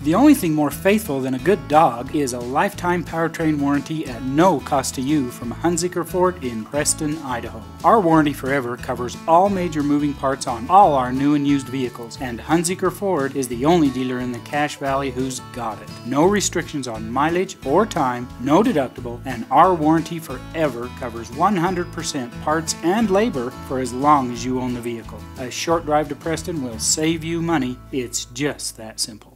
The only thing more faithful than a good dog is a lifetime powertrain warranty at no cost to you from Hunziker Ford in Preston, Idaho. Our warranty forever covers all major moving parts on all our new and used vehicles, and Hunziker Ford is the only dealer in the Cache Valley who's got it. No restrictions on mileage or time, no deductible, and our warranty forever covers 100% parts and labor for as long as you own the vehicle. A short drive to Preston will save you money. It's just that simple.